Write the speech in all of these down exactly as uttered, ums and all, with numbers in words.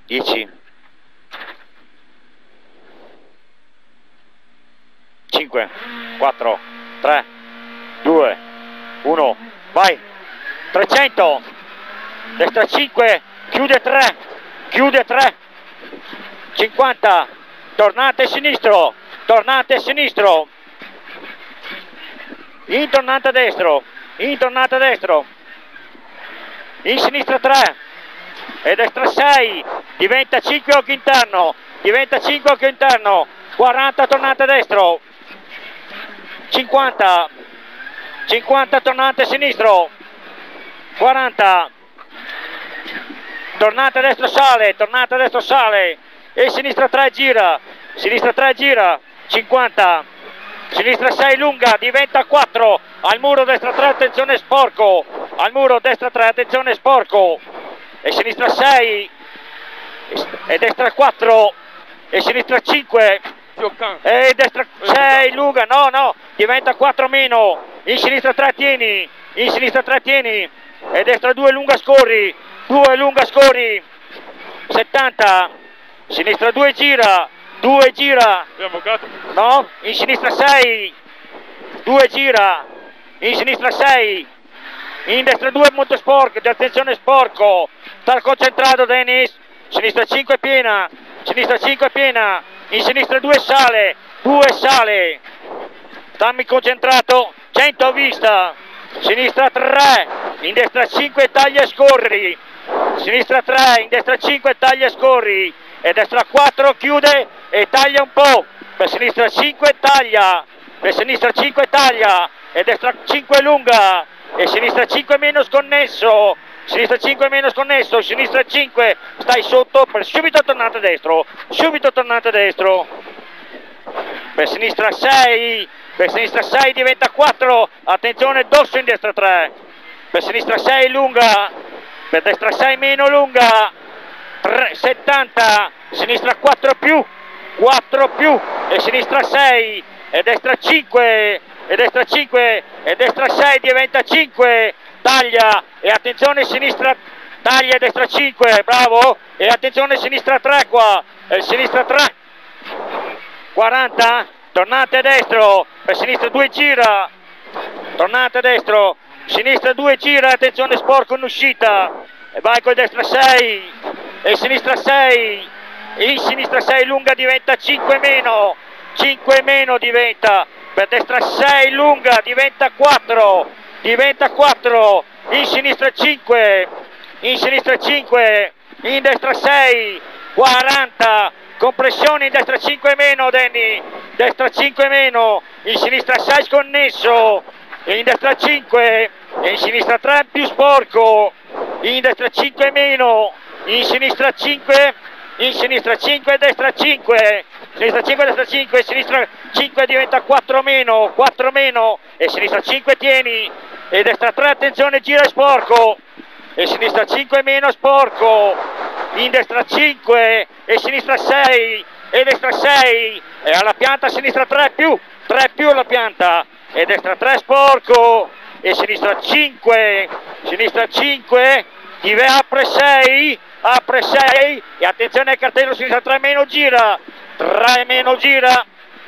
dieci, cinque, quattro, tre, due, uno, vai, trecento, destra cinque, chiude tre, chiude tre, cinquanta, tornante sinistro, tornante sinistro, in tornante destro, in tornante destro, in sinistra tre, e destra sei, diventa cinque occhio interno, diventa cinque occhio interno, quaranta tornante destro, cinquanta, cinquanta tornante sinistro, quaranta, tornante destro sale, tornante destro sale, e sinistra tre gira, sinistra tre gira, cinquanta, sinistra sei lunga, diventa quattro, al muro destra tre, attenzione sporco, al muro destra tre, attenzione sporco, e sinistra sei, e destra quattro, e sinistra cinque, e destra sei lunga, no no, diventa quattro meno, in sinistra tre tieni, in sinistra tre tieni, e destra due lunga scorri, due lunga scorri, settanta, sinistra due gira, due gira, no, in sinistra sei, due gira, in sinistra sei, in destra due molto sporco, attenzione sporco, sta concentrato Dennis, sinistra cinque piena, sinistra cinque piena, in sinistra due sale, due sale, stammi concentrato, cento a vista, sinistra tre, in destra cinque taglia e scorri, sinistra tre, in destra cinque taglia e scorri, e destra quattro chiude e taglia un po', per sinistra cinque taglia, per sinistra cinque taglia, e destra cinque lunga, e sinistra cinque meno sconnesso, sinistra cinque meno sconnesso, sinistra cinque, stai sotto, per subito tornate destro, subito tornate destro, per sinistra sei, per sinistra sei diventa quattro, attenzione dosso in destra tre, per sinistra sei lunga, per destra sei meno lunga, tre, settanta, sinistra quattro più, quattro più, e sinistra sei, e destra cinque, e destra cinque, e destra sei diventa cinque, taglia, e attenzione sinistra, taglia e destra cinque, bravo, e attenzione sinistra tre qua, e sinistra tre, quaranta, tornate a destro, per sinistra due gira, tornate a destro, sinistra due gira, attenzione sporco in uscita, e vai con destra sei, e sinistra sei, in sinistra sei lunga diventa cinque meno, cinque meno diventa, per destra sei lunga diventa quattro, diventa quattro, in sinistra cinque, in sinistra cinque, in destra sei, quaranta, compressione in destra cinque meno Danny, destra cinque meno, in sinistra sei sconnesso, in destra cinque, e in sinistra tre più sporco, in destra cinque meno, in sinistra cinque, in sinistra cinque, destra cinque, sinistra cinque, destra cinque, sinistra cinque diventa quattro meno, quattro meno, e sinistra cinque tieni, e destra tre attenzione gira sporco, e sinistra cinque meno sporco, in destra cinque, e sinistra sei, e destra sei, e alla pianta sinistra tre più, tre più alla pianta, e destra tre sporco, e sinistra cinque, sinistra cinque, apre sei, apre sei, e attenzione al cartello sinistra tre meno gira, tre meno gira,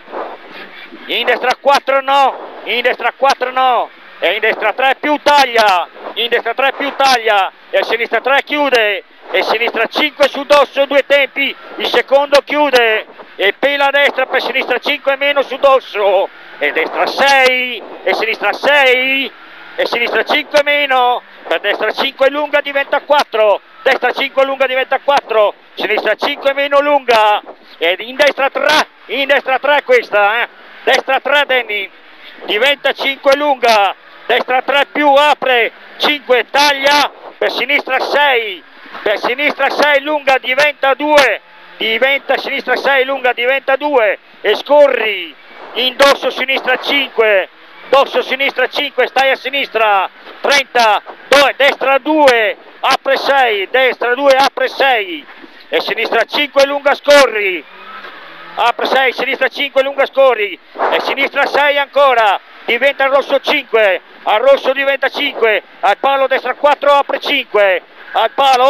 in destra quattro no, in destra quattro no, e in destra tre più taglia, in destra tre più taglia, e a sinistra tre chiude, e sinistra cinque su dosso due tempi, il secondo chiude, e pela a destra per sinistra cinque meno su dosso, e destra sei, e sinistra sei, e sinistra cinque meno, per destra cinque lunga diventa quattro, destra cinque lunga diventa quattro, sinistra cinque meno lunga, ed in destra tre, in destra tre questa, eh? Destra tre Danny, diventa cinque lunga, destra tre più apre, cinque taglia, per sinistra sei, per sinistra sei lunga diventa due, diventa sinistra sei lunga diventa due, e scorri, in dosso sinistra cinque, dosso sinistra cinque, stai a sinistra, trenta, due, destra due, apre sei, destra due, apre sei, e sinistra cinque lunga scorri, apre sei, sinistra cinque lunga scorri, e sinistra sei ancora, diventa rosso cinque, al rosso diventa cinque, al palo destra quattro apre cinque, al palo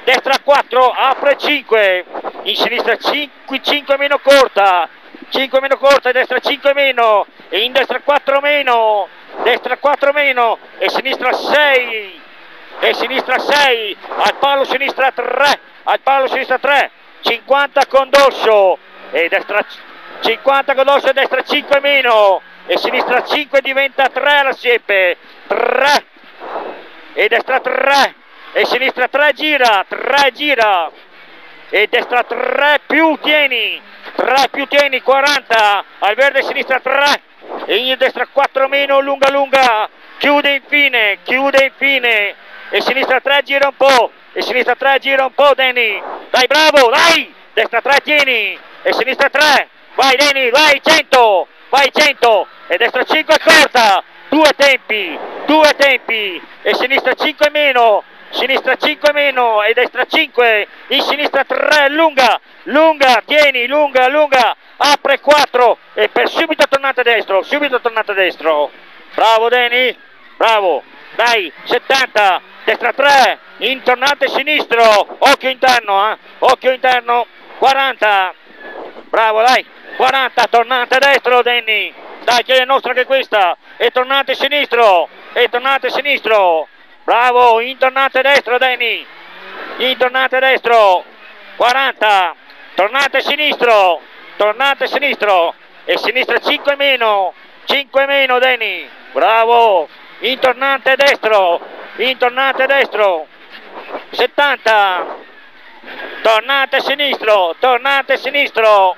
destra quattro, apre cinque, in sinistra cinque, cinque meno corta, cinque meno corta, destra cinque meno, e in destra quattro meno, destra quattro meno, e sinistra sei, e sinistra sei, al palo sinistra tre, al palo sinistra tre, cinquanta con dorso, e destra cinquanta con dorso, e destra cinque meno, e sinistra cinque diventa tre alla siepe, tre, e destra tre, e sinistra tre gira, tre gira, e destra tre più tieni, tre più tieni, quaranta, al verde sinistra tre, e in destra quattro meno, lunga lunga, chiude infine, chiude infine, e sinistra tre gira un po', e sinistra tre gira un po', Danny, dai bravo, dai, destra tre tieni, e sinistra tre, vai Danny, vai cento, vai cento, e destra cinque corta, due tempi, due tempi, e sinistra cinque meno, sinistra cinque meno, e destra cinque, in sinistra tre, lunga, lunga, tieni, lunga, lunga, apre quattro, e per subito tornata a destro, subito tornata a destro, bravo Danny, bravo, dai, settanta, destra tre, in tornante sinistro, occhio interno, eh, occhio interno, quaranta, bravo dai, quaranta, tornante a destro Danny, dai che è nostra che questa, e tornante sinistro, e tornante sinistro, bravo, in tornante destro Danny, in tornante destro, quaranta, tornante sinistro, tornante sinistro, e sinistra cinque meno, cinque meno Danny, bravo, in tornante destro, in tornante destro, settanta, tornante sinistro, tornante sinistro,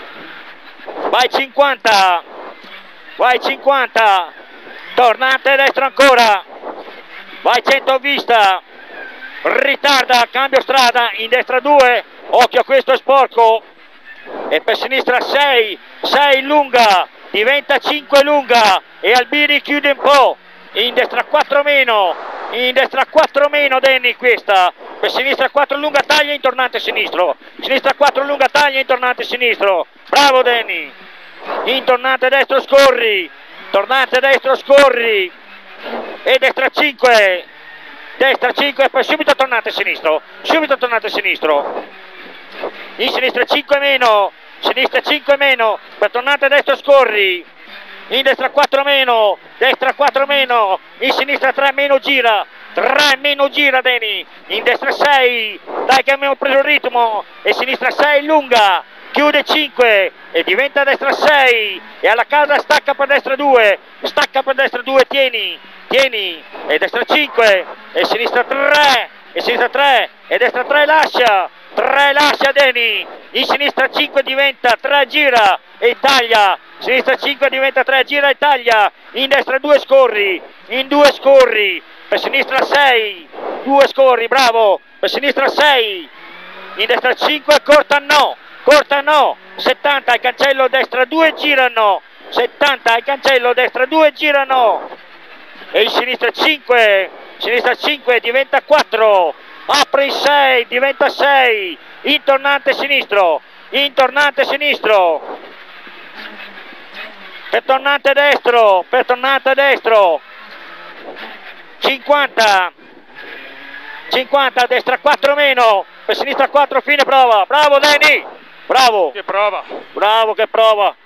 vai cinquanta, vai cinquanta, tornante destro ancora, vai cento vista, ritarda, cambio strada, in destra due, occhio a questo è sporco, e per sinistra sei, sei lunga, diventa cinque lunga, e Albini chiude un po', in destra quattro meno, in destra quattro meno Danny questa, per sinistra quattro lunga taglia in tornante sinistro, sinistra quattro lunga taglia in tornante sinistro, bravo Danny, in tornante destro scorri, tornante destro scorri, e destra cinque, destra cinque, poi subito tornante sinistro, subito tornante sinistro, in sinistra cinque meno, sinistra cinque meno, per tornante destro scorri, in destra quattro meno, destra quattro meno, in sinistra tre meno gira, tre meno gira Danny, in destra sei, dai che abbiamo preso il ritmo, e sinistra sei lunga, chiude cinque, e diventa destra sei, e alla casa stacca per destra due, stacca per destra due, tieni, tieni, e destra cinque, e sinistra tre, e sinistra tre, e destra tre lascia, tre lascia Danny, in sinistra cinque diventa tre gira, e taglia, sinistra cinque diventa tre gira e taglia, in destra due scorri, in due scorri, per sinistra sei, due scorri, bravo, per sinistra sei, in destra cinque, corta no, corta no, settanta al cancello, destra due, girano, settanta al cancello, destra due, girano, e in sinistra cinque, sinistra cinque diventa quattro, apre in sei, diventa sei, in tornante sinistro, in tornante sinistro, per tornante destro, per tornante destro, cinquanta, cinquanta, destra quattro meno, per sinistra quattro, fine prova, bravo Danny, bravo, Che prova. bravo che prova.